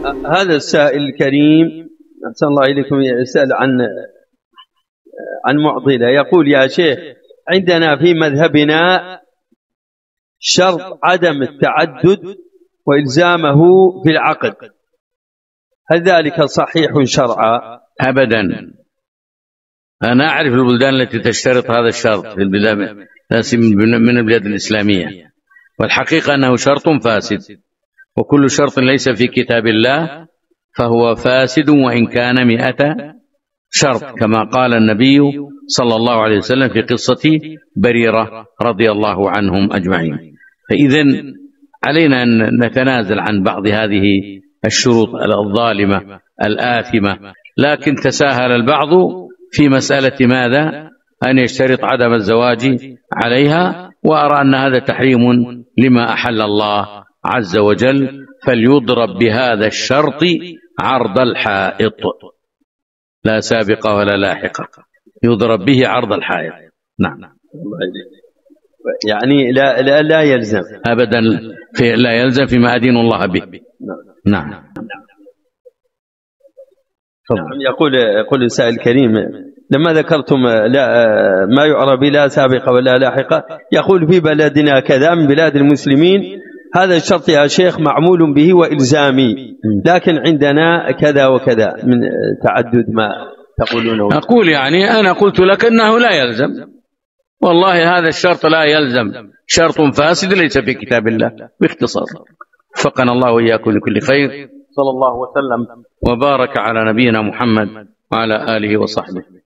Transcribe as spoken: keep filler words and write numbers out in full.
هذا السائل الكريم أحسن الله إليكم يسأل عن عن معضلة، يقول: يا شيخ، عندنا في مذهبنا شرط عدم التعدد وإلزامه في العقد، هل ذلك صحيح شرعا؟ أبدا. أنا أعرف البلدان التي تشترط هذا الشرط في البلاد من البلاد الإسلامية، والحقيقة أنه شرط فاسد، وكل شرط ليس في كتاب الله فهو فاسد وإن كان مئة شرط، كما قال النبي صلى الله عليه وسلم في قصة بريرة رضي الله عنهم أجمعين. فإذن علينا أن نتنازل عن بعض هذه الشروط الظالمة الآثمة، لكن تساهل البعض في مسألة ماذا؟ أن يشترط عدم الزواج عليها، وأرى أن هذا تحريم لما أحل الله عز وجل، فليضرب بهذا الشرط عرض الحائط، لا سابقة ولا لاحقة، يضرب به عرض الحائط. نعم. يعني لا لا, لا يلزم أبدا، في لا يلزم فيما أدين الله به. نعم. نعم. يقول يقول السائل الكريم: لما ذكرتم لا ما يعرف بلا سابقة ولا لاحقة، يقول: في بلدنا كذا من بلاد المسلمين هذا الشرط يا شيخ معمول به وإلزامي، لكن عندنا كذا وكذا من تعدد ما تقولونه. أقول يعني أنا قلت لك أنه لا يلزم، والله هذا الشرط لا يلزم، شرط فاسد ليس في كتاب الله، باختصار. وفقنا الله وإياكم لكل خير. صلى الله وسلم وبارك على نبينا محمد وعلى آله وصحبه.